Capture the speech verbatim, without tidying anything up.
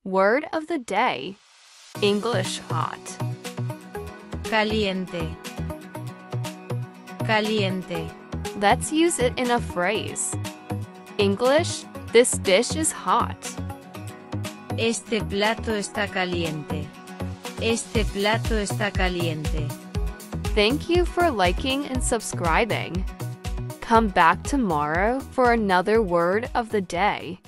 Word of the day. English hot. Caliente. Caliente. Let's use it in a phrase. English, this dish is hot. Este plato está caliente. Este plato está caliente. Thank you for liking and subscribing. Come back tomorrow for another word of the day.